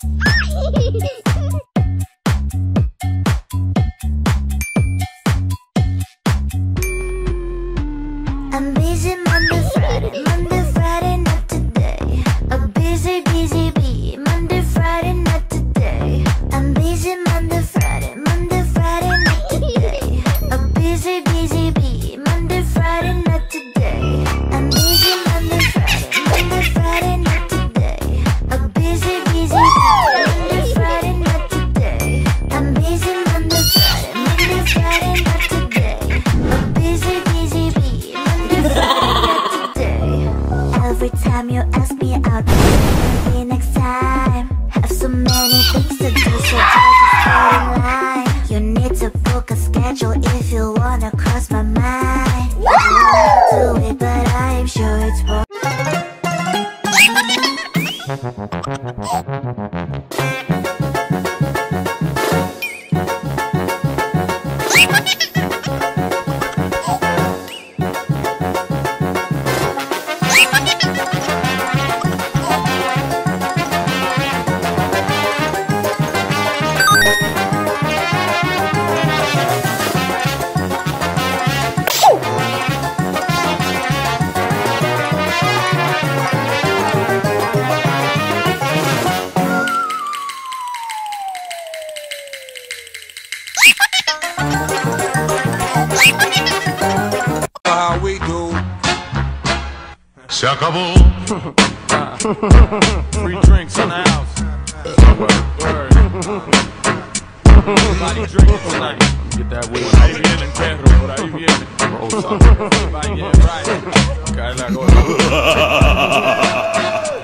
I'm busy Monday, Friday, not today. A busy bee, Monday, Friday, not today. I'm busy Monday, Friday, not today. A busy bee, Monday, Friday, not today. I'm busy Monday, Friday, not today. A busy bee, Monday, Friday, not today. I'm busy Monday, Friday, not today. A busy bee. Every time you ask me out, maybe next time. Have so many things to do, so I just get in line. You need to book a schedule if you wanna cross my mind. I wanna do it, but I'm sure it's wrong. How we do. Se acabó. Free drinks in the house. Word. Everybody drinking tonight. Get that weed. Por ahí vienen, perro. Por ahí vienen. Everybody getting right. Cae la cosa.